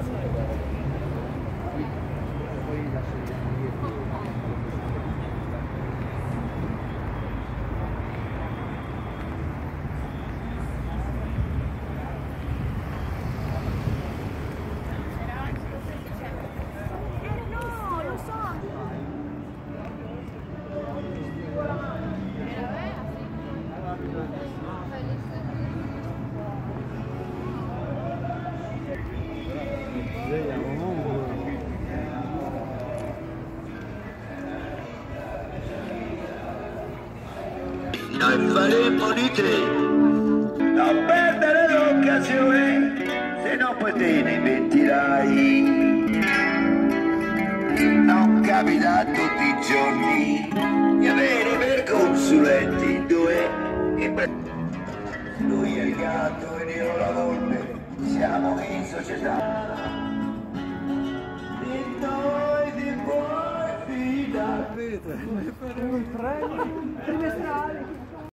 Noi faremo di te, non perdere l'occasione, se no poi te ne mentirai. Non capita tutti i giorni di avere per consulenti due, lui è il gatto e io la volpe, siamo in società. E noi ti puoi fidare. Trimestrali.